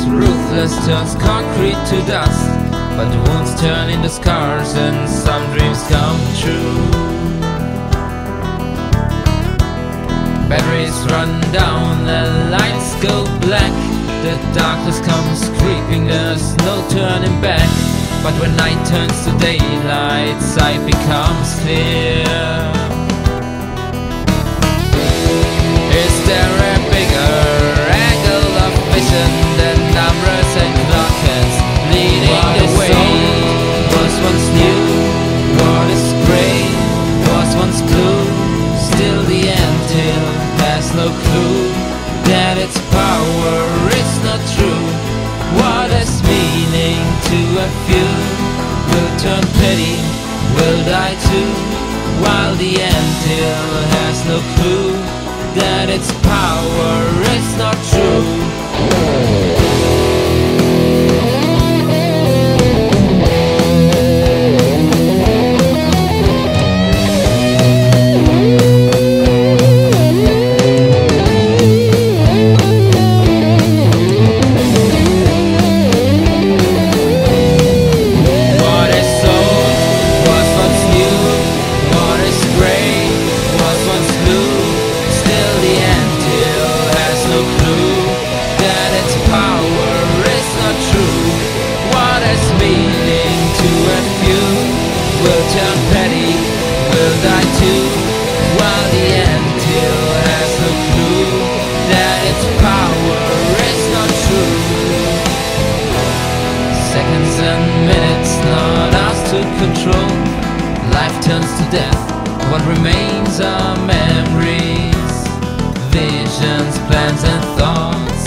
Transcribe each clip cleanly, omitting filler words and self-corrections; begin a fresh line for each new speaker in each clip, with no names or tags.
ruthless turns concrete to dust, but the wounds turn into scars and some dreams come true. Batteries run down, the lights go black, the darkness comes creeping, there's no turning back. But when night turns to daylight, sight becomes clear. Is there a bigger angle of vision than numbers and clock hands leading the way? Was once new, what is grey, was once blue, still the anthill has no clue that its power is not true. What is meaning to a few will turn petty, will die too, while the anthill has no clue that its power is not true. Will turn petty, will die too, while the anthill has no clue that its power is not true. Seconds and minutes not ours to control. Life turns to death, what remains are memories, visions, plans and thoughts.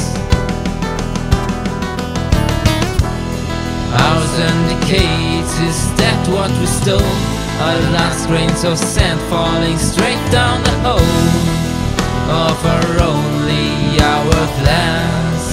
Hours and decades, is that what we stole? Our last grains of sand falling straight down the hole of our only hourglass.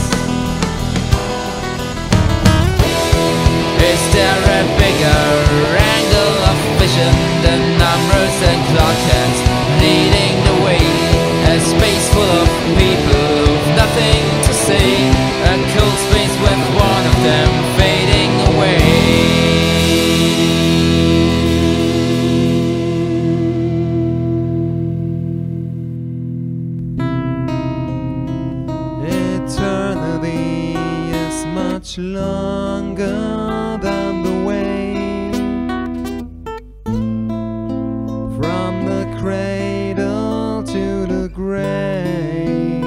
Is there a bigger angle of vision than numbers and clock hands leading the way? A space full of people who've nothing to say, a cold space with one of them fading away.
Eternity is much longer than the way from the cradle to the grave.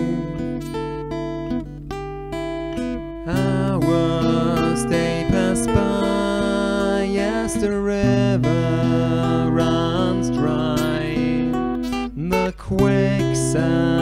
Hours they pass by as the river runs dry. The quicksand